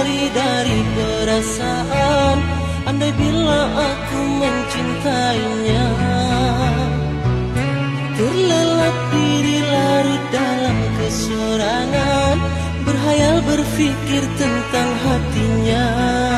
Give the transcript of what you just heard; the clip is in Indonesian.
lari dari perasaan. Andai bila aku mencintainya, terlelap diri larut dalam kesorangan, berhayal berpikir tentang hatinya.